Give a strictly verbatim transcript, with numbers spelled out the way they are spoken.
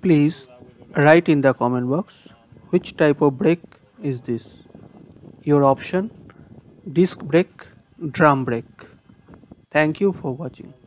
Please write in the comment box which type of brake is this. Your option: disc brake, drum brake. Thank you for watching.